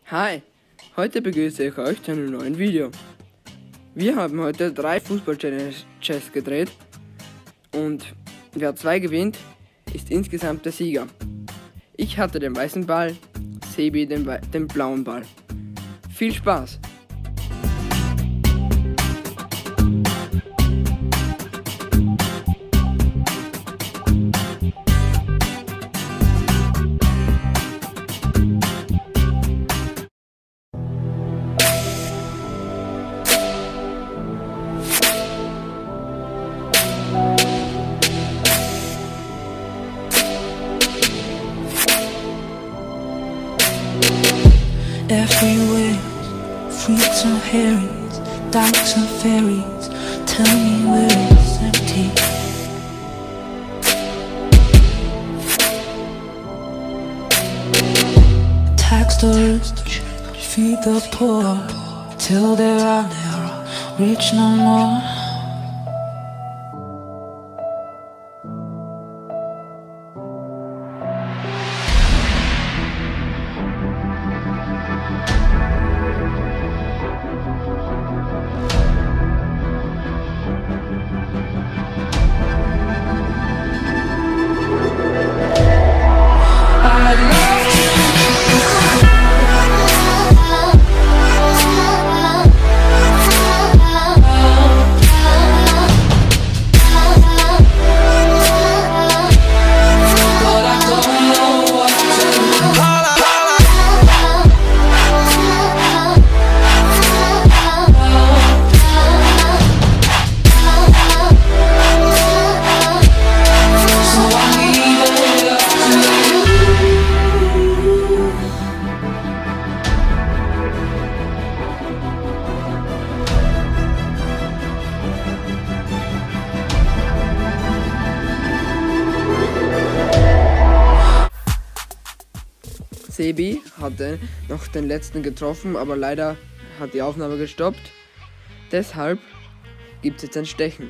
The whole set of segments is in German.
Hi, heute begrüße ich euch zu einem neuen Video. Wir haben heute 3 Fußball-Challenges gedreht und wer 2 gewinnt, ist insgesamt der Sieger. Ich hatte den weißen Ball, Sebi den blauen Ball. Viel Spaß! Everywhere, fruits and herrings, doubts and fairies, tell me where it's empty. Tax the rich, feed the poor, till there are never rich no more. Sebi hatte noch den letzten getroffen, aber leider hat die Aufnahme gestoppt. Deshalb gibt es jetzt ein Stechen.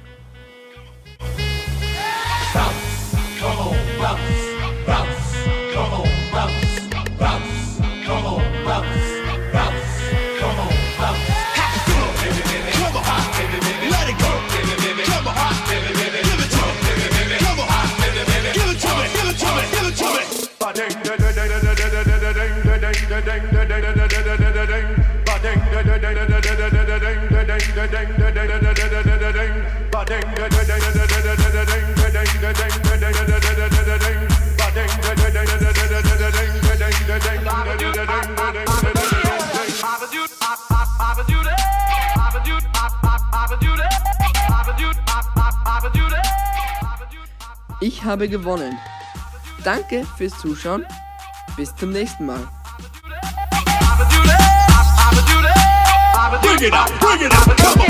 Ich habe gewonnen. Danke fürs Zuschauen. Bis zum nächsten Mal. Bring it up, come on.